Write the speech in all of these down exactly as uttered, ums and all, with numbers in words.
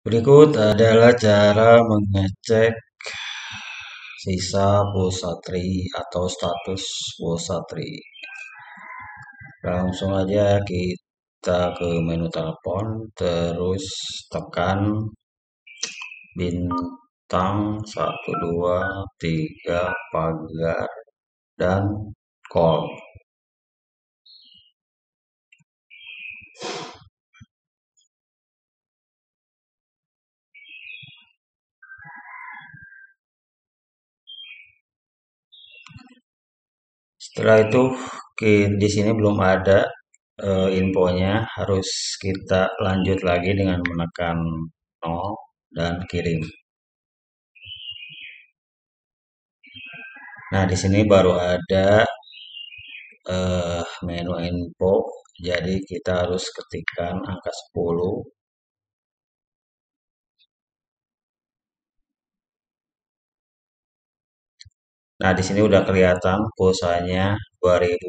Berikut adalah cara mengecek sisa pulsa Tri atau status pulsa Tri. Langsung aja kita ke menu telepon, terus tekan bintang satu dua tiga pagar dan call. Setelah itu di sini belum ada eh, infonya, harus kita lanjut lagi dengan menekan nol dan kirim. Nah, di sini baru ada eh, menu info, jadi kita harus ketikkan angka sepuluh. Nah, di sini udah kelihatan pulsanya dua ribu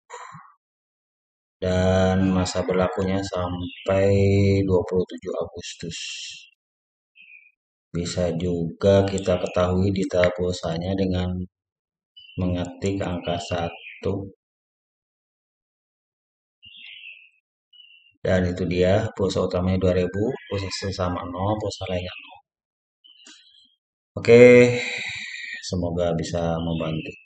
dan masa berlakunya sampai dua puluh tujuh Agustus. Bisa juga kita ketahui detail pulsanya dengan mengetik angka satu, dan itu dia pulsa utamanya dua ribu, pulsa sesama nol, pulsa lainnya nol. Oke, semoga bisa membantu.